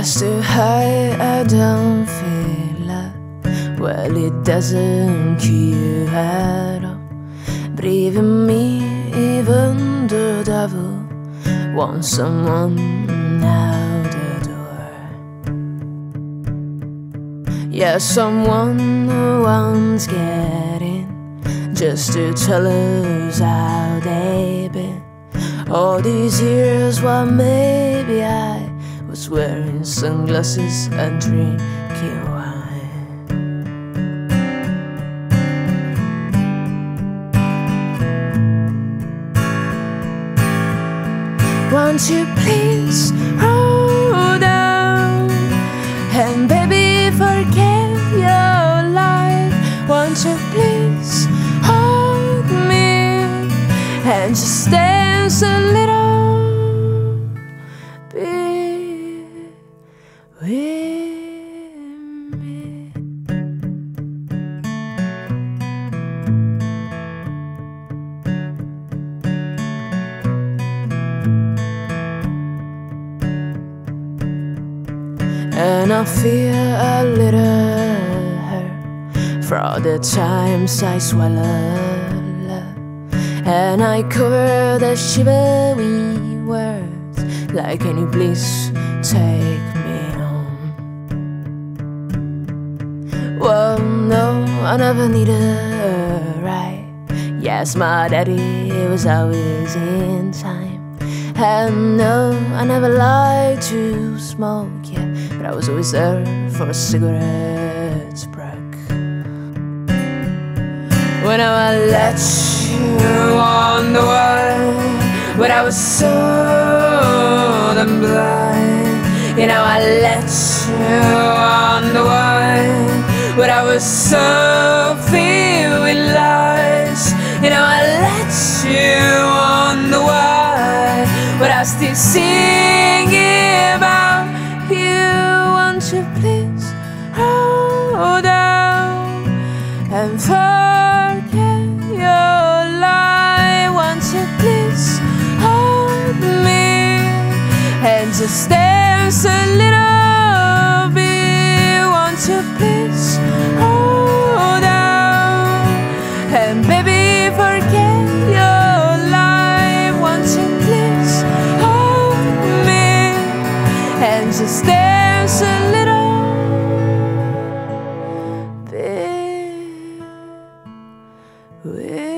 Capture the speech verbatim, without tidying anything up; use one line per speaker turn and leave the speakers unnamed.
Just too high, I don't feel up. Well, it doesn't kill you at all. But even me, even the devil wants someone out the door. Yeah, someone who wants get in, just to tell us how they've been. All these years, well, maybe I was wearing sunglasses and drinking wine. Won't you please hold down and baby forget your life? Won't you please hold me and just dance a little bit with me? And I feel a little hurt for the times I swallowed love, and I cover the shivery words like, can you please take me home? Well, no, I never needed a ride. Yes, my daddy was always in time. And no, I never liked to smoke, yeah, but I was always there for a cigarette break. When I let you on the way, when I was so damn blind, you know I let you on the way, when I was so filled with lies, you know I let you on the way, but I still singing about you. Won't you please hold down and forget your lie? Won't you please hold me and just dance a little bit? Won't you please hold down and baby forget your lie? Won't you please hold me and just dance a little bit with